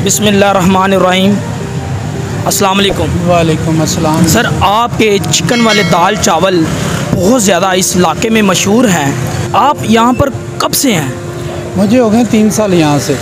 बिस्मिल्लाहिर्रहमानिर्रहीम। अस्सलाम वालेकुम। वालेकुम अस्सलाम। सर, आपके चिकन वाले दाल चावल बहुत ज़्यादा इस इलाके में मशहूर हैं। आप यहाँ पर कब से हैं? मुझे हो गए 3 साल यहाँ से।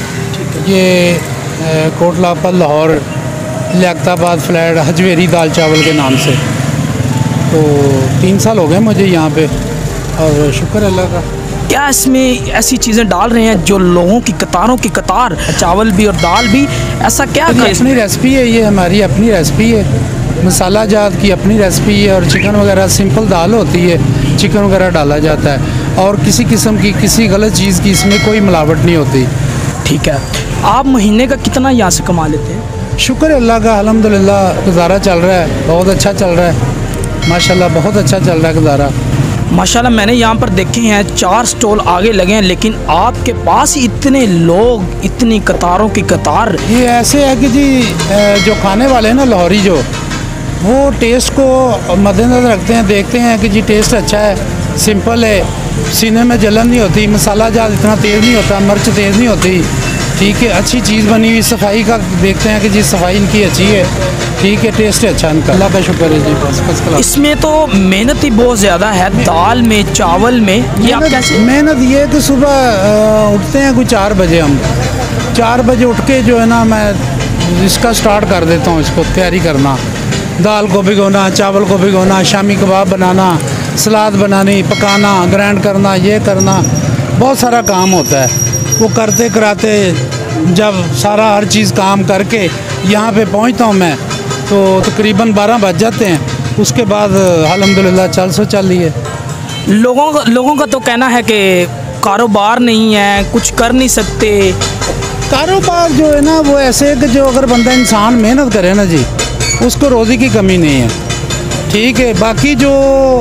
ये कोटला पर लाहौर लियाकताबाद फ्लैट हजवेरी दाल चावल के नाम से, तो 3 साल हो गए मुझे यहाँ पे, और शुक्र अल्लाह का। क्या इसमें ऐसी चीज़ें डाल रहे हैं जो लोगों की कतारों की कतार, चावल भी और दाल भी, ऐसा क्या है? अपनी रेसिपी है, ये हमारी अपनी रेसिपी है, मसाला जात की अपनी रेसिपी है। और चिकन वगैरह सिंपल दाल होती है, चिकन वगैरह डाला जाता है, और किसी किस्म की किसी गलत चीज़ की इसमें कोई मिलावट नहीं होती। ठीक है। आप महीने का कितना यहाँ से कमा लेते हैं? शुक्र अल्लाह का, अल्हम्दुलिल्लाह गुजारा चल रहा है, बहुत अच्छा चल रहा है माशाल्लाह, बहुत अच्छा चल रहा है गुजारा माशाल्लाह। मैंने यहाँ पर देखे हैं 4 स्टॉल आगे लगे हैं, लेकिन आपके पास इतने लोग, इतनी कतारों की कतार। ये ऐसे है कि जी जो खाने वाले हैं ना लाहौरी, जो वो टेस्ट को मद्देनज़र रखते हैं, देखते हैं कि जी टेस्ट अच्छा है, सिंपल है, सीने में जलन नहीं होती, मसाला जात इतना तेज़ नहीं होता, मिर्च तेज़ नहीं होती, ठीक है, अच्छी चीज़ बनी हुई, सफाई का देखते हैं कि जी सफाई इनकी अच्छी है, ठीक है, टेस्ट है अच्छा इनका, अल्लाह का शुक्र है जी, बस। इसमें तो मेहनत ही बहुत ज़्यादा है, दाल में, चावल में। ये आप कैसे? मेहनत ये है कि सुबह उठते हैं कोई 4 बजे, हम 4 बजे उठ के जो है ना, मैं इसका स्टार्ट कर देता हूँ, इसको तैयारी करना, दाल को भिगोना, चावल को भिगोना, शामी कबाब बनाना, सलाद बनानी, पकाना, ग्राइंड करना, ये करना, बहुत सारा काम होता है। वो करते कराते जब सारा हर चीज़ काम करके यहाँ पे पहुँचता हूँ मैं, तो तकरीबन 12 बज जाते हैं। उसके बाद अल्हम्दुलिल्लाह चल रही है। लोगों का तो कहना है कि कारोबार नहीं है, कुछ कर नहीं सकते। कारोबार जो है ना, वो ऐसे है कि जो अगर बंदा इंसान मेहनत करे ना जी, उसको रोज़ी की कमी नहीं है, ठीक है। बाकी जो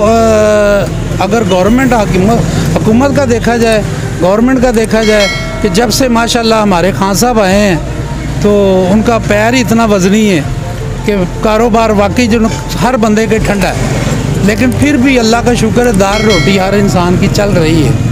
अगर गवर्नमेंट हुकूमत का देखा जाए, गवर्नमेंट का देखा जाए कि जब से माशाल्लाह हमारे खान साहब आए हैं, तो उनका पैर ही इतना वज़नी है कि कारोबार वाकई जो हर बंदे के ठंडा है। लेकिन फिर भी अल्लाह का शुक्र है, दाल रोटी हर इंसान की चल रही है।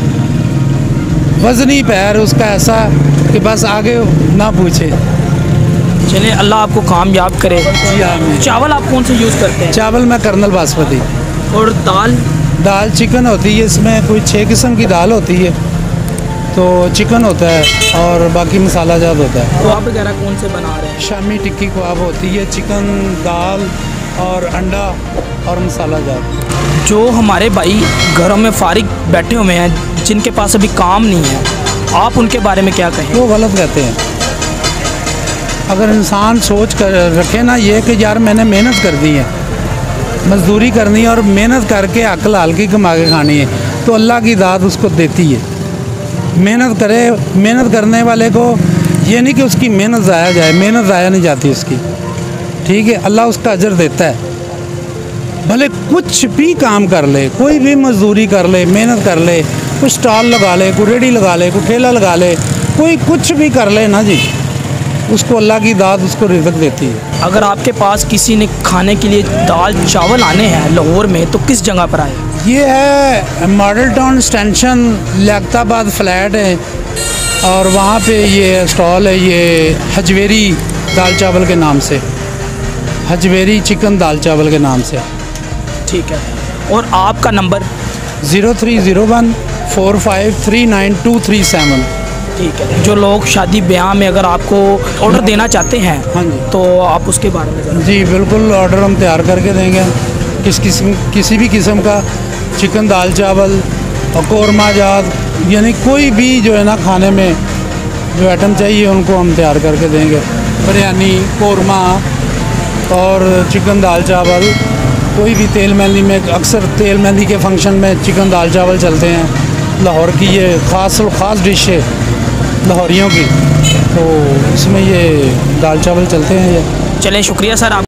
वज़नी पैर उसका ऐसा कि बस आगे ना पूछे। चलिए, अल्लाह आपको कामयाब करे। चावल आप कौन से यूज़ करते हैं? चावल में कर्नल बासमती। और दाल चिकन होती है, इसमें कोई 6 किस्म की दाल होती है, तो चिकन होता है और बाकी मसाला जात होता है। कबाब वगैरह कौन से बना रहे हैं? शामी टिक्की कबाब होती है, चिकन, दाल और अंडा और मसाला जात। जो हमारे भाई घरों में फारिग बैठे हुए हैं, जिनके पास अभी काम नहीं है, आप उनके बारे में क्या कहें? वो गलत कहते हैं। अगर इंसान सोच कर रखे ना ये कि यार मैंने मेहनत कर दी है, मजदूरी करनी है और मेहनत करके अकल हल्की कमा के खानी है, तो अल्लाह की दाद उसको देती है। मेहनत करे, मेहनत करने वाले को ये नहीं कि उसकी मेहनत ज़ाया जाए, मेहनत ज़ाया नहीं जाती उसकी, ठीक है, अल्लाह उसका अजर देता है। भले कुछ भी काम कर ले, कोई भी मजदूरी कर ले, मेहनत कर ले, कोई स्टॉल लगा ले, कोई रेडी लगा ले, कोई ठेला लगा ले, कोई कुछ भी कर ले ना जी, उसको अल्लाह की दाद उसको रिज़्क़ देती है। अगर आपके पास किसी ने खाने के लिए दाल चावल आने हैं लाहौर में, तो किस जगह पर आए? ये है model town station, Liaquatabad flat है, और वहाँ पे ये स्टॉल है, ये हजवेरी दाल चावल के नाम से, हजवेरी चिकन दाल चावल के नाम से। ठीक है। और आपका नंबर? 0301 4539 ठीक है। जो लोग शादी ब्याह में अगर आपको ऑर्डर देना चाहते हैं, हाँ जी, तो आप उसके बारे में? जी बिल्कुल, ऑर्डर हम तैयार करके देंगे, किसी भी किस्म का चिकन दाल चावल और कौरमा जात, यानी कोई भी जो है ना खाने में जो आइटम चाहिए उनको हम तैयार करके देंगे। बिरयानी, कौरमा और चिकन दाल चावल, कोई भी तेल मेहंदी में, अक्सर तेल मेहंदी के फंक्शन में चिकन दाल चावल चलते हैं। लाहौर की ये ख़ास डिश है लाहौरियों की, तो इसमें ये दाल चावल चलते हैं ये। चलें, शुक्रिया सर आप